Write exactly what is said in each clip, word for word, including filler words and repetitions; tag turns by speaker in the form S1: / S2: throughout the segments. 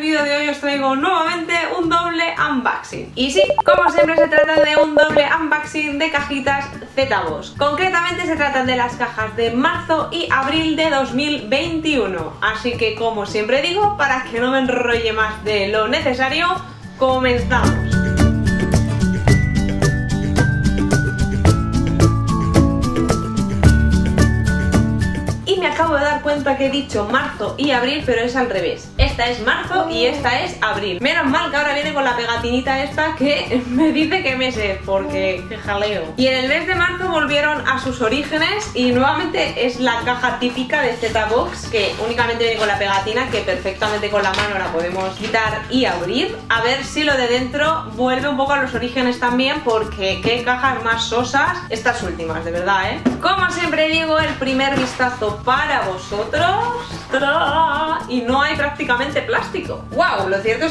S1: vídeo de hoy os traigo nuevamente un doble unboxing. Y sí, como siempre se trata de un doble unboxing de cajitas Z-Box. Concretamente se tratan de las cajas de marzo y abril de dos mil veintiuno. Así que, como siempre digo, para que no me enrolle más de lo necesario, comenzamos. Acabo de dar cuenta que he dicho marzo y abril, pero es al revés. Esta es marzo y esta es abril. Menos mal que ahora viene con la pegatinita esta que me dice qué mes es, porque qué jaleo. Y en el mes de marzo volvieron a sus orígenes y nuevamente es la caja típica de Z-Box, que únicamente viene con la pegatina, que perfectamente con la mano la podemos quitar y abrir. A ver si lo de dentro vuelve un poco a los orígenes también, porque qué cajas más sosas estas últimas, de verdad, ¿eh? Como siempre digo, el primer vistazo para para vosotros. ¡Tarán! Y no hay prácticamente plástico. ¡Wow! Lo cierto es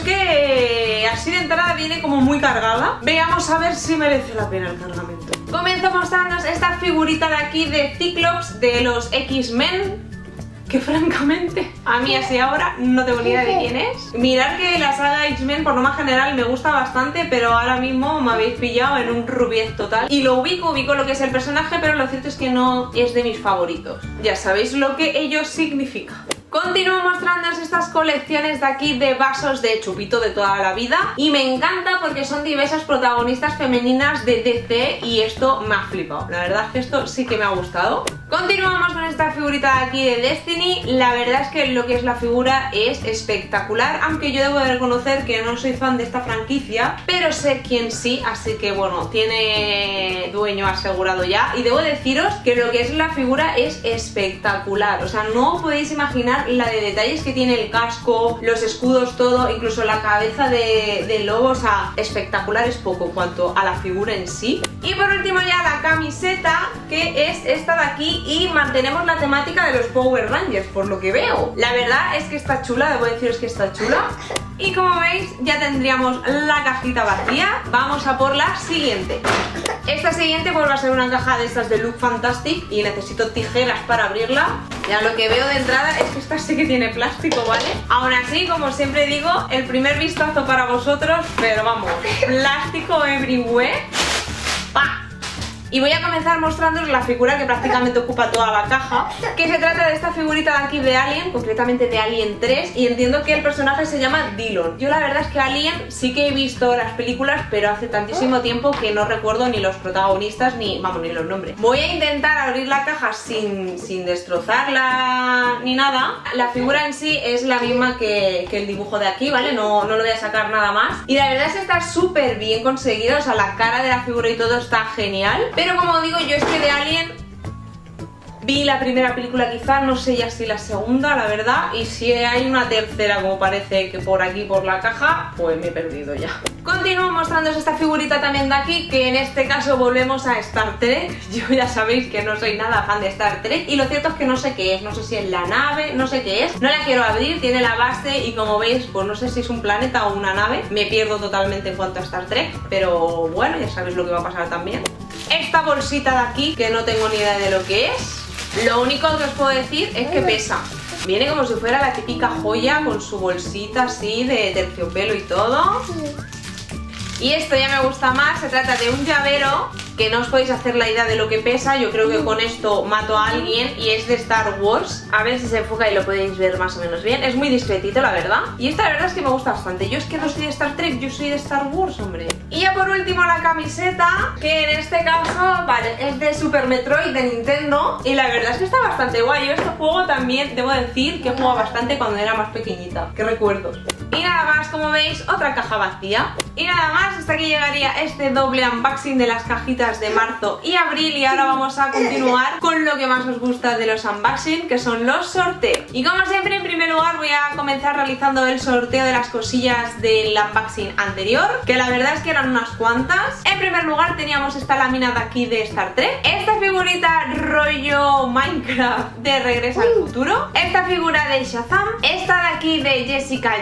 S1: que así de entrada viene como muy cargada. Veamos a ver si merece la pena el cargamento. Comienzo mostrándoos esta figurita de aquí de Cyclops de los X-Men, que francamente a mí así ahora no tengo ni idea de quién es. Mirad que la saga X-Men por lo más general me gusta bastante, pero ahora mismo me habéis pillado en un rubiez total. Y lo ubico, ubico lo que es el personaje, pero lo cierto es que no es de mis favoritos. Ya sabéis lo que ello significa. Continúo mostrándoos estas colecciones de aquí de vasos de chupito de toda la vida. Y me encanta porque son diversas protagonistas femeninas de D C y esto me ha flipado. La verdad es que esto sí que me ha gustado. Continuamos con esta figurita de aquí de Destiny. La verdad es que lo que es la figura es espectacular, aunque yo debo de reconocer que no soy fan de esta franquicia, pero sé quién sí, así que bueno, tiene dueño asegurado ya. Y debo deciros que lo que es la figura es espectacular. O sea, no podéis imaginar la de detalles que tiene el casco, los escudos, todo, incluso la cabeza de, de lobo. O sea, espectacular es poco en cuanto a la figura en sí. Y por último ya la camiseta, que es esta de aquí, y mantenemos la temática de los Power Rangers, por lo que veo. La verdad es que está chula, debo deciros que está chula. Y como veis ya tendríamos la cajita vacía. Vamos a por la siguiente. Esta siguiente vuelve a ser una caja de estas de Look Fantastic y necesito tijeras para abrirla. Ya lo que veo de entrada es que esta sí que tiene plástico, ¿vale? Aún así, como siempre digo, el primer vistazo para vosotros, pero vamos, plástico everywhere. ¡Pah! Y voy a comenzar mostrándoos la figura que prácticamente ocupa toda la caja, que se trata de esta figurita de aquí de Alien, concretamente de Alien tres, y entiendo que el personaje se llama Dillon. Yo la verdad es que Alien sí que he visto las películas, pero hace tantísimo tiempo que no recuerdo ni los protagonistas ni, vamos, ni los nombres. Voy a intentar abrir la caja sin, sin destrozarla ni nada. La figura en sí es la misma que, que el dibujo de aquí, ¿vale? No, no le voy a sacar nada más. Y la verdad es que está súper bien conseguida, o sea, la cara de la figura y todo está genial. Pero como digo, yo es que de Alien vi la primera película quizá, no sé ya si la segunda, la verdad. Y si hay una tercera, como parece que por aquí, por la caja, pues me he perdido ya. Continúo mostrándoos esta figurita también de aquí, que en este caso volvemos a Star Trek. Yo ya sabéis que no soy nada fan de Star Trek y lo cierto es que no sé qué es, no sé si es la nave, no sé qué es. No la quiero abrir, tiene la base y como veis, pues no sé si es un planeta o una nave. Me pierdo totalmente en cuanto a Star Trek, pero bueno, ya sabéis lo que va a pasar también. Esta bolsita de aquí, que no tengo ni idea de lo que es. Lo único que os puedo decir es que pesa. Viene como si fuera la típica joya con su bolsita así de terciopelo y todo. Y esto ya me gusta más, se trata de un llavero que no os podéis hacer la idea de lo que pesa. Yo creo que con esto mato a alguien y es de Star Wars. A ver si se enfoca y lo podéis ver más o menos bien. Es muy discretito, la verdad. Y esta la verdad es que me gusta bastante. Yo es que no soy de Star Trek, yo soy de Star Wars, hombre. Y ya por último la camiseta, que en este caso, vale, es de Super Metroid de Nintendo. Y la verdad es que está bastante guay. Yo este juego también debo decir que he jugado bastante cuando era más pequeñita. Qué recuerdos. Y nada más, como veis, otra caja vacía. Y nada más, hasta aquí llegaría este doble unboxing de las cajitas de marzo y abril. Y ahora vamos a continuar con lo que más os gusta de los unboxing, que son los sorteos. Y como siempre, en primer lugar voy a comenzar realizando el sorteo de las cosillas del unboxing anterior, que la verdad es que eran unas cuantas. En primer lugar teníamos esta lámina de aquí de Star Trek, esta figurita rollo Minecraft de Regreso al Futuro, esta figura de Shazam, esta de aquí de Jessica Jones,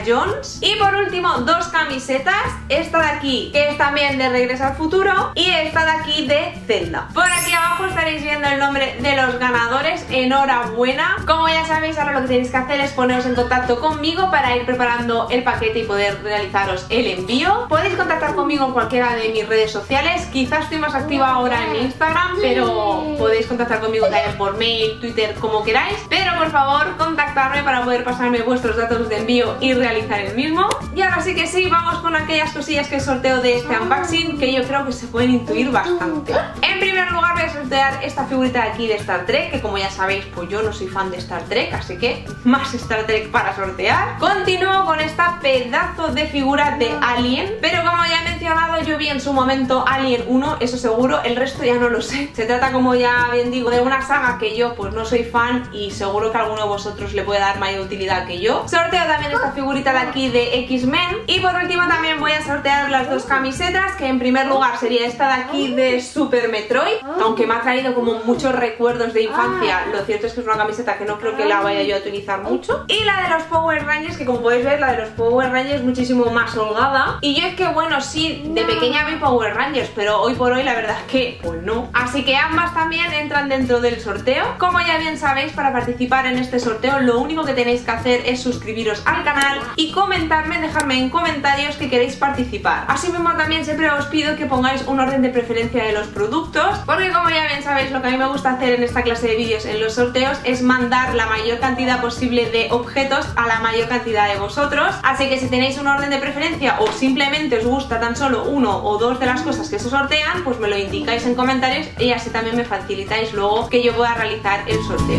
S1: dos. Y por último, dos camisetas, esta de aquí, que es también de Regreso al Futuro, y esta de aquí de Zelda. Por aquí abajo estaréis viendo el nombre de los ganadores. Enhorabuena. Como ya sabéis, ahora lo que tenéis que hacer es poneros en contacto conmigo para ir preparando el paquete y poder realizaros el envío. Podéis contactar conmigo en cualquiera de mis redes sociales. Quizás estoy más activa ahora en mi Instagram, pero podéis contactar conmigo también por mail, Twitter, como queráis. Pero por favor, contactarme para poder pasarme vuestros datos de envío y realizar el mismo. Y ahora sí que sí, vamos con aquellas cosillas que sorteo de este unboxing, que yo creo que se pueden intuir bastante. En primer lugar voy a sortear esta figurita de aquí de Star Trek, que como ya sabéis, pues yo no soy fan de Star Trek, así que más Star Trek para sortear. Continúo con esta pedazo de figura de Alien, pero como ya he mencionado, yo vi en su momento Alien uno, eso seguro, el resto ya no lo sé. Se trata, como ya bien digo, de una saga que yo pues no soy fan y seguro que a alguno de vosotros le puede dar mayor utilidad que yo. Sorteo también esta figurita de aquí de X-Men. Y por último también voy a sortear las dos camisetas, que en primer lugar sería esta de aquí de Super Metroid, aunque me ha traído como muchos recuerdos de infancia. Lo cierto es que es una camiseta que no creo que la vaya yo a utilizar mucho. Y la de los Power Rangers, que como podéis ver, la de los Power Rangers es muchísimo más holgada. Y yo es que bueno, sí, de pequeña vi Power Rangers, pero hoy por hoy la verdad es que pues no. Así que ambas también entran dentro del sorteo. Como ya bien sabéis, para participar en este sorteo lo único que tenéis que hacer es suscribiros al canal y comentarme, dejarme en comentarios que queréis participar. Asimismo también siempre os pido que pongáis un orden de preferencia de los productos, porque como ya bien sabéis, lo que a mí me gusta hacer en esta clase de vídeos en los sorteos es mandar la mayor cantidad posible de objetos a la mayor cantidad de vosotros. Así que si tenéis un orden de preferencia o simplemente os gusta tan solo uno o dos de las cosas que se sortean, pues me lo indicáis en comentarios y así también me facilitáis luego que yo pueda realizar el sorteo.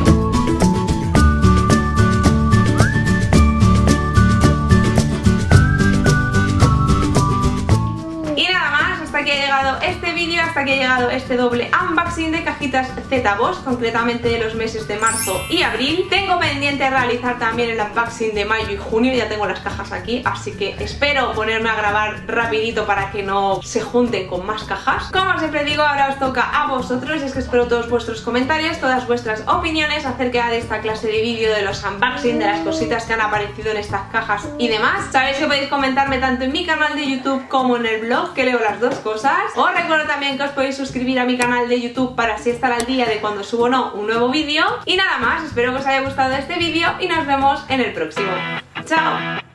S1: Hasta aquí ha llegado este vídeo, hasta aquí ha llegado este doble unboxing de cajitas Z-Boss, concretamente de los meses de marzo y abril. Tengo pendiente realizar también el unboxing de mayo y junio, ya tengo las cajas aquí, así que espero ponerme a grabar rapidito para que no se junten con más cajas. Como siempre digo, ahora os toca a vosotros, y es que espero todos vuestros comentarios, todas vuestras opiniones acerca de esta clase de vídeo, de los unboxing, de las cositas que han aparecido en estas cajas y demás. Sabéis que podéis comentarme tanto en mi canal de YouTube como en el blog, que leo las dos cosas. Os recuerdo también que os podéis suscribir a mi canal de YouTube para así estar al día de cuando subo o no un nuevo vídeo. Y nada más, espero que os haya gustado este vídeo y nos vemos en el próximo. ¡Chao!